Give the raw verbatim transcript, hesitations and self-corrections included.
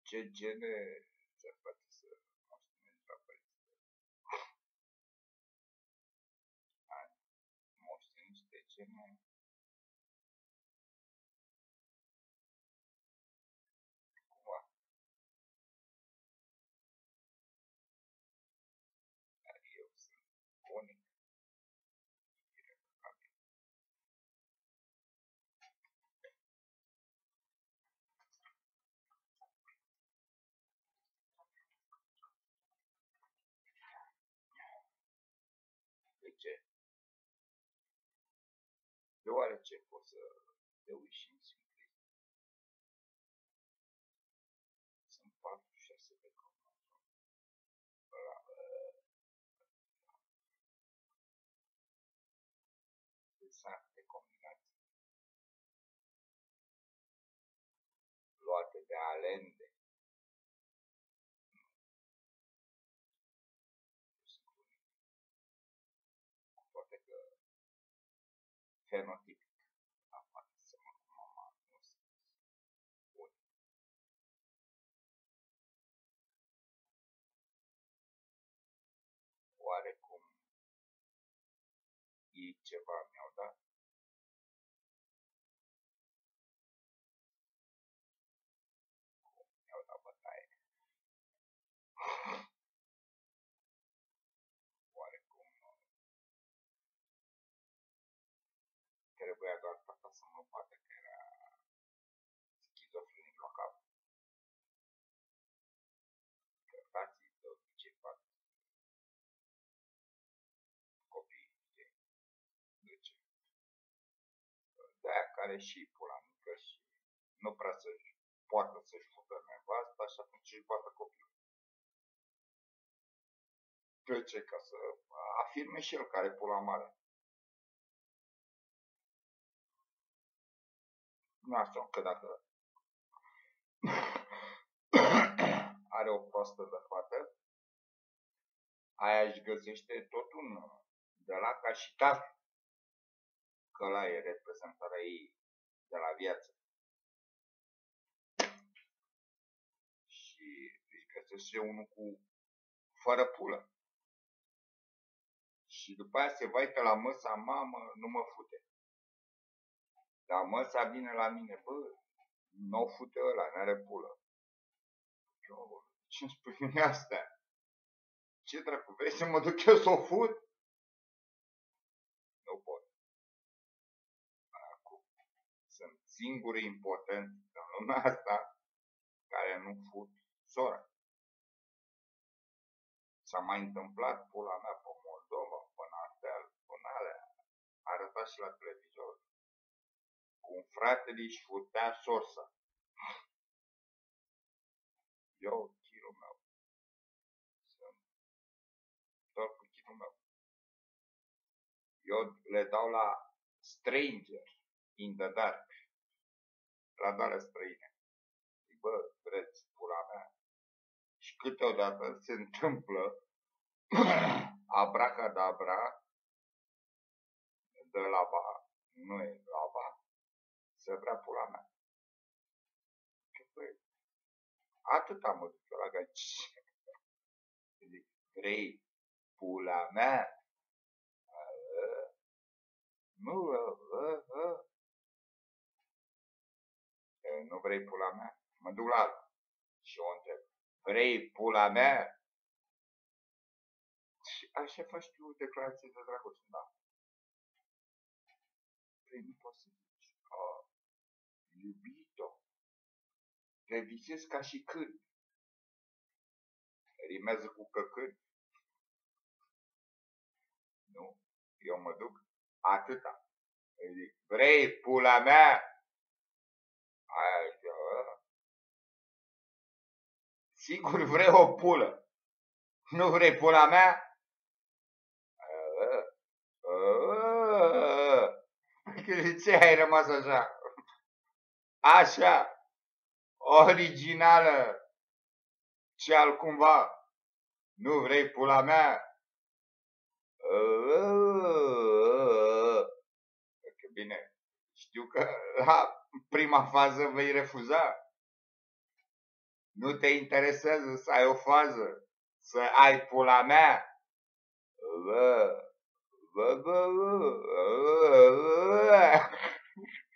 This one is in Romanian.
Ce gene se poate să moștenești la părinți? Ai moștenit niște gene cumva, dar eu sunt unic, irreprochabil. De ce? Deoarece poți să te uiți și în simplism. Sunt patruzeci și șase de cromosomi. Exacte combinații luate de alende. Cu toate că fenotipic apare să mă cu mama, nu sunt bun. Oarecum ei ceva mi-au dat? Mi-au dat bătaie. Oarecum trebuia doar tata să mă bată că era schizofrenic la cap. Că tații de obicei fac copii, știi? De ce? De-aia care și pula mică și nu prea să-și poată să-și fudă nevasta și atunci își bată copilul. De ce? Ca să afirme și el care pula mare. Nu așa, că dacă are o proastă de fată, aia își găsește tot un de la ca și tată. Că ăla e reprezentarea ei de la viață. Și își găsește unul cu fără pulă. Și după aia se vaită la măsa, mamă, nu mă fute. Dar măsa vine la mine, bă, nu fute ăla, n-are pulă. Eu, ce-mi spui mie astea? Ce dracu, vrei să mă duc eu să o fut? Nu pot. Acum, sunt singurii impotenți în lumea asta care nu fut sora. S-a mai întâmplat, pula mea, pe Moldova, până astea, până alea. Arăta și la televizor. Un fratele își futea sorsa. Eu, chirul meu. Sunt doar cu chirul meu. Eu le dau la stranger in the dark. La doare străine. Zic, bă, vreți pula mea? Și câteodată se întâmplă abracadabra de lava, nu e lava, să vrea pula mea. Că, băi, atâta mă duc eu la gaci. Zic, vrei pula mea? Nu, nu vrei pula mea? Mă duc la altă. Și o întreb, vrei pula mea? Și așa faci tu declarație de dragoste, da. Păi nu poți să zici, oh, iubito, te visezi ca și câini. Rimează cu căcâni. Nu, eu mă duc atâta. Îi zic, vrei pula mea? Aia zice, sigur vrei o pulă. Nu vrei pula mea? De ce ai rămas așa? Așa, originală, ce altcumva. Nu vrei pula mea? Că bine, știu că la prima fază vei refuza. Nu te interesează să ai o fază? Să ai pula mea? Bă, bă, bă, bă, bă, bă.